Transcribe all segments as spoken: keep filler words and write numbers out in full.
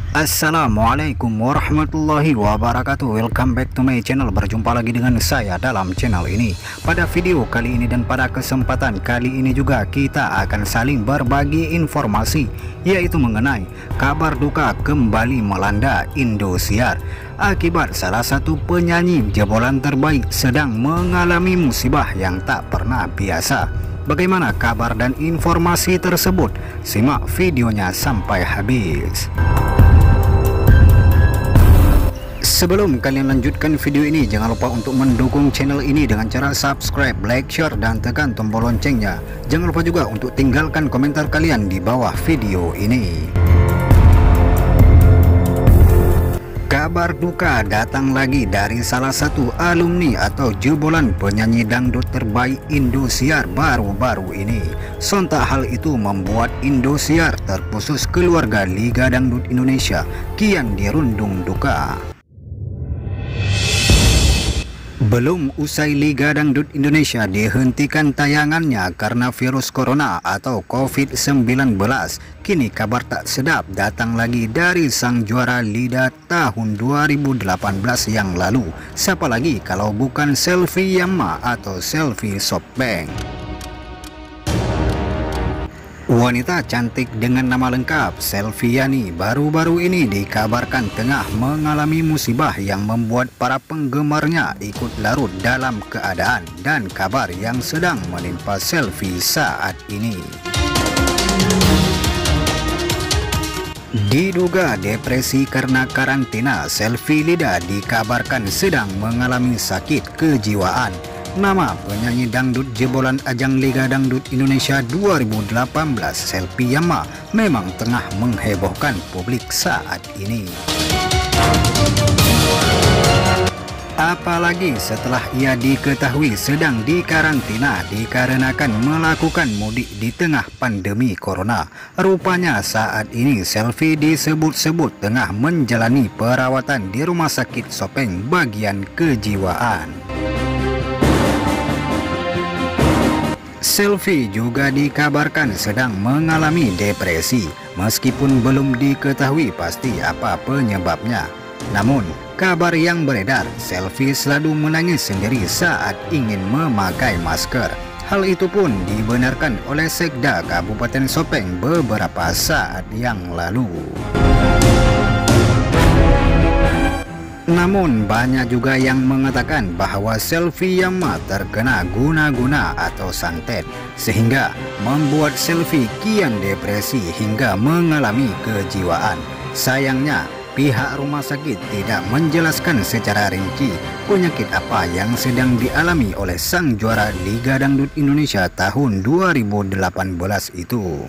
Assalamualaikum warahmatullahi wabarakatuh. Welcome back to my channel. Berjumpa lagi dengan saya dalam channel ini. Pada video kali ini dan pada kesempatan kali ini juga kita akan saling berbagi informasi, yaitu mengenai kabar duka kembali melanda Indosiar akibat salah satu penyanyi jebolan terbaik sedang mengalami musibah yang tak pernah biasa. Bagaimana kabar dan informasi tersebut? Simak videonya sampai habis. Sebelum kalian lanjutkan video ini, jangan lupa untuk mendukung channel ini dengan cara subscribe, like, share, dan tekan tombol loncengnya. Jangan lupa juga untuk tinggalkan komentar kalian di bawah video ini. Kabar duka datang lagi dari salah satu alumni atau jebolan penyanyi dangdut terbaik Indosiar baru-baru ini. Sontak hal itu membuat Indosiar terkhusus keluarga Liga Dangdut Indonesia kian dirundung duka. Belum usai Liga Dangdut Indonesia dihentikan tayangannya karena virus corona atau covid sembilan belas, kini kabar tak sedap datang lagi dari sang juara Lida tahun dua ribu delapan belas yang lalu. Siapa lagi kalau bukan Selvi Yama atau Selvi Softbank. Wanita cantik dengan nama lengkap Selviani baru-baru ini dikabarkan tengah mengalami musibah yang membuat para penggemarnya ikut larut dalam keadaan dan kabar yang sedang menimpa Selvi saat ini. Diduga depresi karena karantina, Selvi Lida dikabarkan sedang mengalami sakit kejiwaan. Nama penyanyi dangdut jebolan ajang Liga Dangdut Indonesia dua ribu delapan belas, Selvi Yama, memang tengah menghebohkan publik saat ini. Apalagi setelah ia diketahui sedang dikarantina dikarenakan melakukan mudik di tengah pandemi corona. Rupanya saat ini Selvi disebut-sebut tengah menjalani perawatan di Rumah Sakit Sopeng bagian kejiwaan. Selvi juga dikabarkan sedang mengalami depresi, meskipun belum diketahui pasti apa penyebabnya. Namun, kabar yang beredar, Selvi selalu menangis sendiri saat ingin memakai masker. Hal itu pun dibenarkan oleh Sekda Kabupaten Sopeng beberapa saat yang lalu. Namun banyak juga yang mengatakan bahwa Selvi Yama terkena guna-guna atau santet, sehingga membuat Selvi kian depresi hingga mengalami kejiwaan. Sayangnya pihak rumah sakit tidak menjelaskan secara rinci penyakit apa yang sedang dialami oleh sang juara Liga Dangdut Indonesia tahun dua ribu delapan belas itu.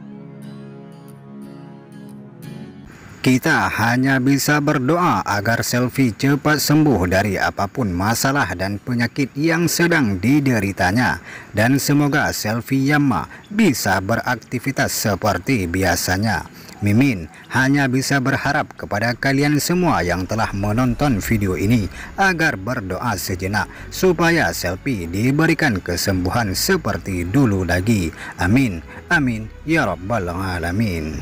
Kita hanya bisa berdoa agar Selvi cepat sembuh dari apapun masalah dan penyakit yang sedang dideritanya. Dan semoga Selvi Yama bisa beraktivitas seperti biasanya. Mimin hanya bisa berharap kepada kalian semua yang telah menonton video ini agar berdoa sejenak supaya Selvi diberikan kesembuhan seperti dulu lagi. Amin, amin, ya rabbal alamin.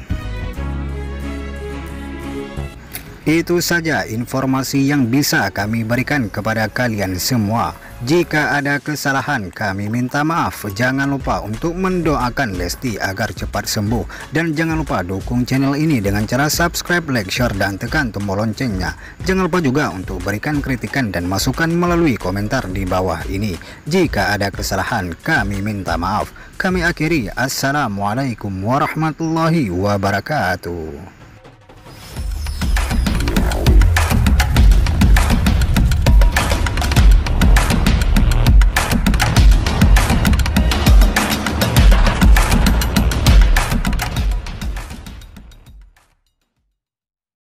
Itu saja informasi yang bisa kami berikan kepada kalian semua. Jika ada kesalahan kami minta maaf. Jangan lupa untuk mendoakan Lesti agar cepat sembuh. Dan jangan lupa dukung channel ini dengan cara subscribe, like, share, dan tekan tombol loncengnya. Jangan lupa juga untuk berikan kritikan dan masukan melalui komentar di bawah ini. Jika ada kesalahan kami minta maaf. Kami akhiri. Assalamualaikum warahmatullahi wabarakatuh.